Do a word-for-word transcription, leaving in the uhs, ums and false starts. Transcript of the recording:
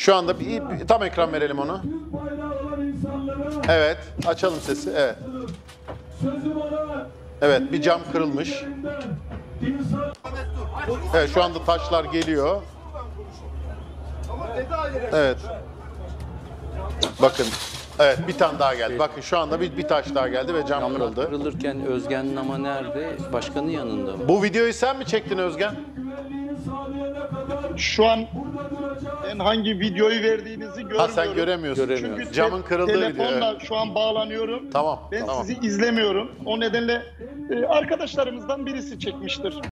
Şu anda bir, bir tam ekran verelim onu. Evet, açalım sesi. Evet. Evet, bir cam kırılmış. Evet, şu anda taşlar geliyor. Evet. Bakın. Evet, bir tane daha geldi. Bakın şu anda bir, bir taş daha geldi ve cam Camlar kırıldı. kırılırken Özgen'in ama nerede? Başkanın yanında mı? Bu videoyu sen mi çektin Özgen? Şu an ben hangi videoyu verdiğinizi görmüyorum. Ha sen göremiyorsun. Göremiyorum. Çünkü Camın te- kırıldığı video. telefonla Evet. şu an bağlanıyorum. Tamam. Ben tamam. sizi izlemiyorum. O nedenle e, arkadaşlarımızdan birisi çekmiştir.